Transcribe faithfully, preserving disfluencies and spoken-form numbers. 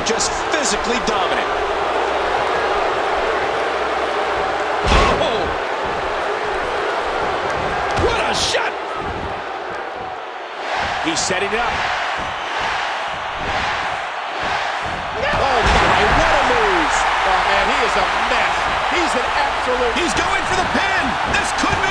just physically dominant. Oh! What a shot! He's setting it up. Oh my, what a move! Oh man, he is a mess. He's an absolute... He's going for the pin. This could be